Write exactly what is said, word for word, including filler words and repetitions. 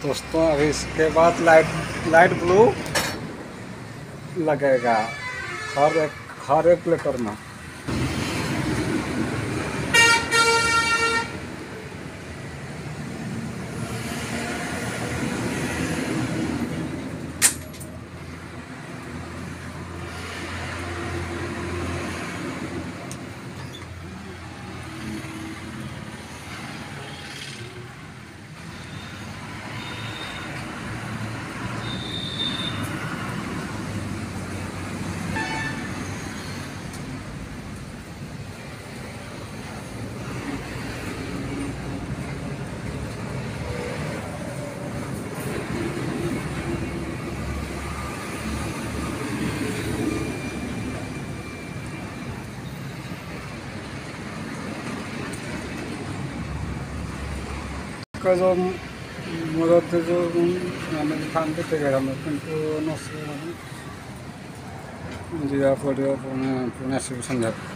दोस्तों अभी इसके बाद लाइट लाइट ब्लू लगेगा हर एक हर एक लेटर में। का जो मदद जो ଆମେ ଥାନ୍ତି ଟେଲିଗ୍ରାମରେ କିନ୍ତୁ ନ ଯିବାକୁ ପଡ଼ିବ ପୁଣି ପୁଣି ଆସିବୁ ସନ୍ଧ୍ୟାକୁ।